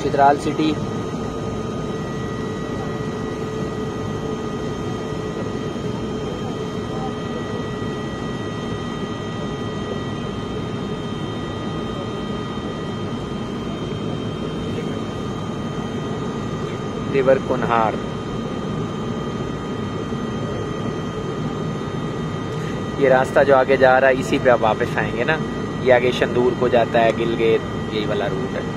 Chitral city. River कुन्हार। ये रास्ता जो आगे जा रहा है इसी पे आप वापस आएंगे ना। ये आगे शंदूर को जाता है, गिलगेट, यही वाला रूट है।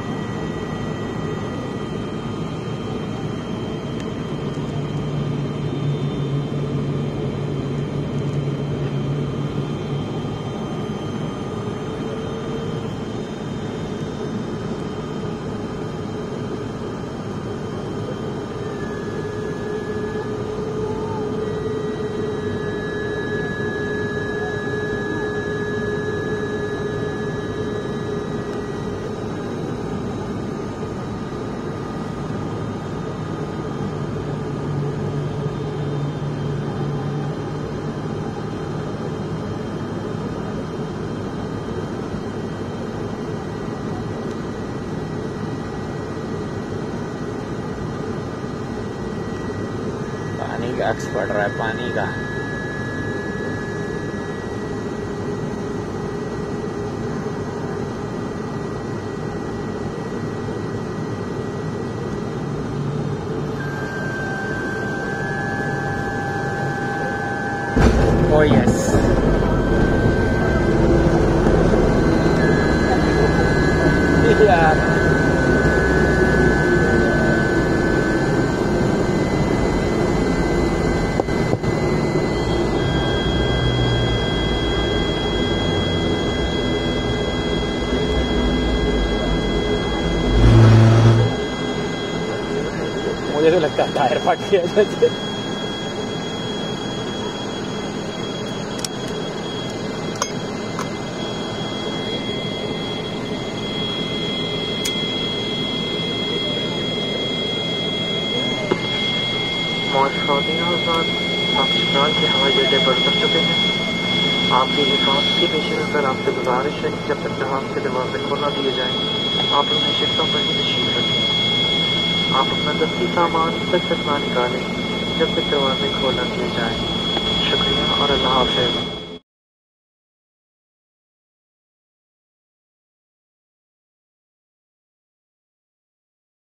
पानी का अक्स पड़ रहा है, पानी का। Oh yes. यार मुझे तो लगता है टायर फट गया जैसे। आप चित्राल के हवाई अड्डे पर उतर चुके हैं। आपकी हिफाजत की पेश नज़र आपसे गुजारिश है कि जब तक जहाज के दरवाजे खोल दिए जाएं, आप अपने शिफ्टों पर ही तशरीफ रखें। आप अपना दस्ती सामान तक ना निकालें जब तक दरवाजे खोल दिए जाएं। शुक्रिया और अल्लाह हाफ़िज़।